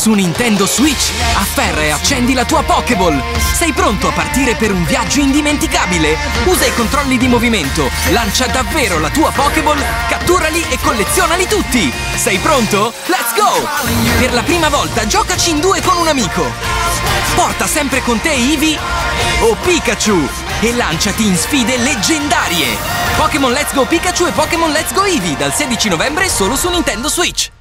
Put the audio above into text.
Su Nintendo Switch, afferra e accendi la tua Pokéball. Sei pronto a partire per un viaggio indimenticabile? Usa i controlli di movimento, lancia davvero la tua Pokéball, catturali e collezionali tutti! Sei pronto? Let's go! Per la prima volta giocaci in due con un amico. Porta sempre con te Eevee o Pikachu e lanciati in sfide leggendarie. Pokémon Let's Go Pikachu e Pokémon Let's Go Eevee dal 16 novembre solo su Nintendo Switch.